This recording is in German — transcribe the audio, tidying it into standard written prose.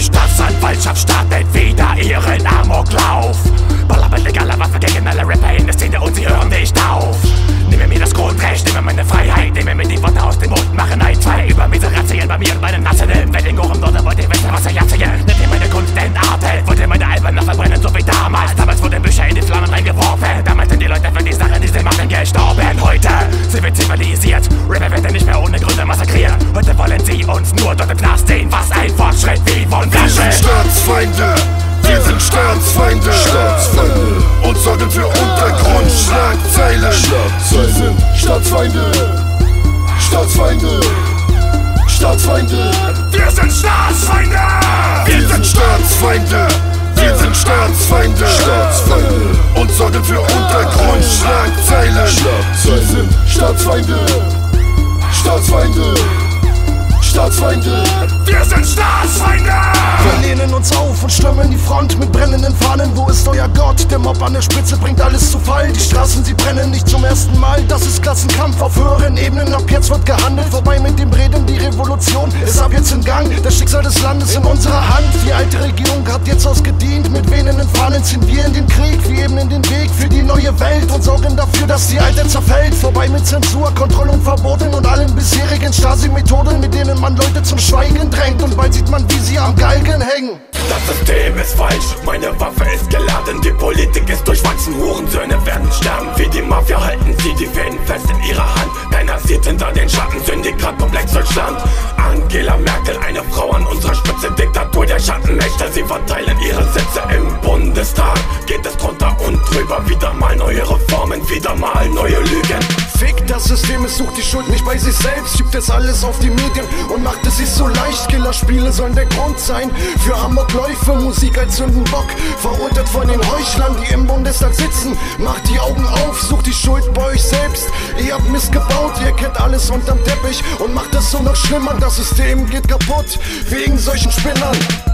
Staatsanwaltschaft startet wieder ihren Amoklauf. Baller mit legaler Waffe gegen alle Rapper in der Szene und sie hören nicht auf. Nehme mir das Grundrecht, nehme meine Freiheit, nehme mir die Worte aus dem Mund, machen ein, zwei über Miseratien bei mir und meinen Nationen. Wedding hoch im Norden, wollt ihr wissen, was ich erzähle? Nehmt ihr meine Kunst entartet, wollt ihr meine Alben noch verbrennen, so wie damals. Damals wurden Bücher in die Flammen reingeworfen, damals sind die Leute für die Sachen, die sie machen, gestorben. Heute sind wir zivilisiert, Rapper werden nicht mehr ohne Gründe massakriert. Heute wollen sie uns nur dort im Knast sehen, was ein Fortschritt wie von Wir sind Staatsfeinde, wir sind Staatsfeinde, und sorgen für Untergrundschlagzeilen. Wir sind Staatsfeinde, Staatsfeinde, Staatsfeinde. Wir sind Staatsfeinde! Wir sind Staatsfeinde, wir sind Staatsfeinde, und sorgen für Untergrundschlagzeilen. Wir sind Staatsfeinde, Staatsfeinde, Staatsfeinde. Wir sind Staatsfeinde! Wir lehnen uns auf und stürmen die Front mit brennenden Fahnen. Wo ist euer Gott? Der Mob an der Spitze bringt alles zu Fall. Die Straßen, sie brennen nicht zum ersten Mal. Das ist Klassenkampf auf höheren Ebenen. Ab jetzt wird gehandelt. Vorbei mit dem Reden, die Revolution ist ab jetzt in Gang. Das Schicksal des Landes in unserer Hand. Die alte Regierung hat jetzt ausgedient. Mit wehenden Fahnen ziehen wir in den Krieg. Wir ebnen den Weg für die neue Welt und sorgen dafür, dass die alte zerfällt. Vorbei mit Zensur, Kontrolle und Verboten und allen bisherigen Stasi-Methoden, mit denen man Leute zum Schweigen drängt. Und bald sieht man, wie sie am Galgen hängen. Das System ist falsch, meine Waffe ist geladen. Die Politik ist durchwachsen, Hurensöhne werden sterben. Wie die Mafia halten sie die Fäden fest in ihrer Hand. Keiner sieht hinter den Schatten, Syndikat komplex Deutschland. Angela Merkel, eine Frau an unserer Spitze, Diktatur der Schattenmächte. Sie verteilen ihre Sitze im Bundestag. Geht es drunter und drüber, wieder mal neue Reformen, wieder mal neue Lügen. Fick das System, es sucht die Schuld nicht bei sich selbst. Schiebt es alles auf die Medien und macht es sich so leicht. Killerspiele sollen der Grund sein für Amokläufe, Musik als Sündenbock. Verurteilt von den Heuchlern, die im Bundestag sitzen. Macht die Augen auf, sucht die Schuld bei euch selbst. Ihr habt Mist gebaut, ihr kennt alles unterm Teppich und macht es so noch schlimmer. Das System geht kaputt wegen solchen Spinnern.